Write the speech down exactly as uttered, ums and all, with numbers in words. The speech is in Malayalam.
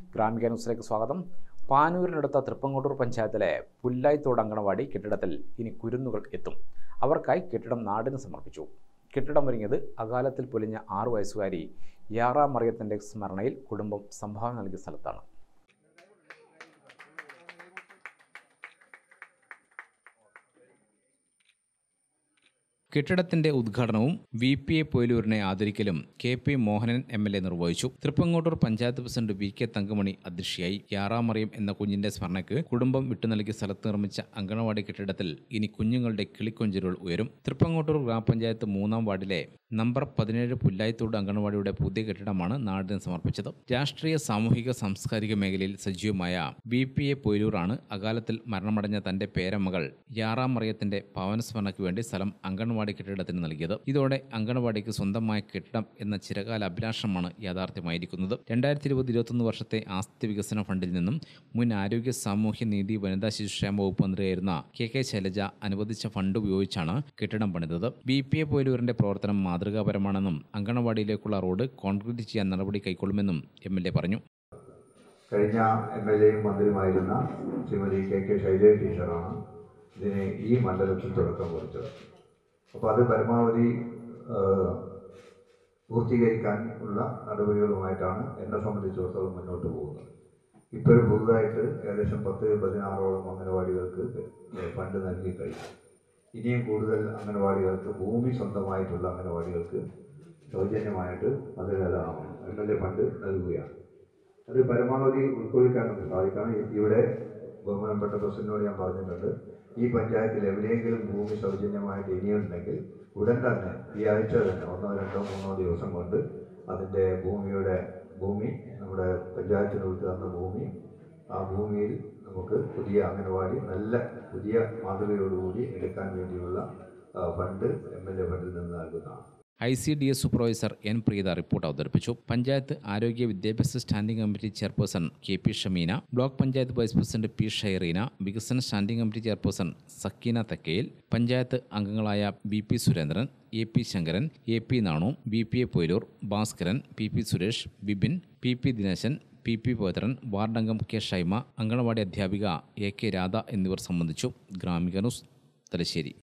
ഗ്രാമിക ന്യൂസിലേക്ക് സ്വാഗതം. പാനൂരിനടുത്ത തൃപ്പങ്ങോട്ടൂർ പഞ്ചായത്തിലെ പുല്ലായിത്തോട് അങ്കണവാടി കെട്ടിടത്തിൽ ഇനി കുരുന്നുകൾ എത്തും. അവർക്കായി കെട്ടിടം നാടിന് സമർപ്പിച്ചു. കെട്ടിടം ഒരുങ്ങിയത് അകാലത്തിൽ പൊലിഞ്ഞ ആറു വയസ്സുകാരി യാറാ മറിയത്തിൻ്റെ സ്മരണയിൽ കുടുംബം സംഭാവന നൽകിയ സ്ഥലത്താണ്. കെട്ടിടത്തിന്റെ ഉദ്ഘാടനവും വി പി എ പൊയിലൂരിനെ ആദരിക്കലും K P Mohanan M L A നിർവഹിച്ചു. Thrippangottur panchayat president V K Thankamani അധ്യക്ഷയായി. യാറാമറിയം എന്ന കുഞ്ഞിന്റെ സ്മരണയ്ക്ക് കുടുംബം വിട്ടുനൽകിയ സ്ഥലത്ത് നിർമ്മിച്ച അങ്കണവാടി കെട്ടിടത്തിൽ ഇനി കുഞ്ഞുങ്ങളുടെ കിളിക്കൊഞ്ചലുകൾ ഉയരും. തൃപ്പങ്ങോട്ടൂർ ഗ്രാമപഞ്ചായത്ത് മൂന്നാം വാർഡിലെ നമ്പർ പതിനേഴ് പുല്ലായിത്തോട് അങ്കണവാടിയുടെ പുതിയ കെട്ടിടമാണ് നാടിന് സമർപ്പിച്ചത്. രാഷ്ട്രീയ, സാമൂഹിക, സാംസ്കാരിക മേഖലയിൽ സജീവമായ വി പി എ പൊയിലൂറാണ് അകാലത്തിൽ മരണമടഞ്ഞ തന്റെ പേരമകൾ യാറാമറിയത്തിന്റെ പാവനസ്മരണയ്ക്ക് വേണ്ടി സ്ഥലം അങ്കണവാടി കെട്ടിടത്തിന് നൽകിയത്. ഇതോടെ അങ്കണവാടിക്ക് സ്വന്തമായ കെട്ടിടം എന്ന ചിരകാല അഭിലാഷമാണ് യാഥാർത്ഥ്യമായിരിക്കുന്നത്. രണ്ടായിരത്തി ഇരുപത് ഇരുപത്തൊന്ന് വർഷത്തെ ആസ്തി വികസന ഫണ്ടിൽ നിന്നും മുൻ ആരോഗ്യ, സാമൂഹ്യ നീതി, വനിതാ ശിശുക്ഷേമ വകുപ്പ് മന്ത്രിയായിരുന്ന കെ കെ ശൈലജ അനുവദിച്ച ഫണ്ട് ഉപയോഗിച്ചാണ് കെട്ടിടം പണിതത്. ബി പി എ പൊയിലൂരിന്റെ പ്രവർത്തനം മാതൃകാപരമാണെന്നും അങ്കണവാടിയിലേക്കുള്ള റോഡ് കോൺക്രീറ്റ് ചെയ്യാൻ നടപടി കൈക്കൊള്ളുമെന്നും എം എൽ എ പറഞ്ഞു. കഴിഞ്ഞ എം എൽ എയും മന്ത്രിയുമായിരുന്ന ശ്രീമതി കെ കെ ശൈലജ ടീച്ചറാണ് ഇതിനെ ഈ മണ്ഡലത്തിൽ തുടക്കം കുറിച്ചത്. അപ്പോൾ അത് പരമാവധി പൂർത്തീകരിക്കാൻ ഉള്ള നടപടികളുമായിട്ടാണ് എന്നെ സംബന്ധിച്ചിടത്തോളം മുന്നോട്ട് പോകുന്നത്. ഇപ്പോഴും പുതുതായിട്ട് ഏകദേശം പത്ത് പതിനാറോളം അംഗനവാടികൾക്ക് ഫണ്ട് നൽകി കഴിഞ്ഞു. ഇനിയും കൂടുതൽ അംഗനവാടികൾക്ക് ഭൂമി സ്വന്തമായിട്ടുള്ള അംഗനവാടികൾക്ക് സൗജന്യമായിട്ട് അത് എം എൽ എ ഫണ്ട് നൽകുകയാണ്. അത് പരമാവധി ഉൾക്കൊള്ളിക്കാൻ നമുക്ക് സാധിക്കണം. ഇവിടെ ബഹുമാനപ്പെട്ട പ്രസിഡന്റിനോട് ഞാൻ പറഞ്ഞിട്ടുണ്ട്, ഈ പഞ്ചായത്തിൽ എവിടെയെങ്കിലും ഭൂമി സൗജന്യമായിട്ട് ഇനിയുണ്ടെങ്കിൽ ഉടൻ തന്നെ ഈ ആഴ്ച തന്നെ ഒന്നോ രണ്ടോ മൂന്നോ ദിവസം കൊണ്ട് അതിൻ്റെ ഭൂമിയുടെ ഭൂമി നമ്മുടെ പഞ്ചായത്തിന് വിട്ടു തന്ന ഭൂമി ആ ഭൂമിയിൽ നമുക്ക് പുതിയ അംഗനവാടി നല്ല പുതിയ മാതൃകയോടുകൂടി എടുക്കാൻ വേണ്ടിയുള്ള ഫണ്ട് എം എൽ എ ഫണ്ടിൽ നിന്ന് നൽകുന്നതാണ്. I C D S supervisor N Preetha report അവതരിപ്പിച്ചു. പഞ്ചായത്ത് ആരോഗ്യ വിദ്യാഭ്യാസ standing committee chairperson K P Shameena, block panchayat vice president P Shaireena, വികസന standing committee chairperson Sakkeena Thakkayil, panchayat അംഗങ്ങളായ B P Surendran, A P Shankaran, A P Nanu, B P A Poyilur, Bhaskaran, P P Suresh, Bibin, P P Dineshan, P P Pavithran, വാർഡംഗം കെ ഷൈമ, അങ്കണവാടി അധ്യാപിക എ കെ രാധ എന്നിവർ സംബന്ധിച്ചു. ഗ്രാമിക ന്യൂസ്, തലശ്ശേരി.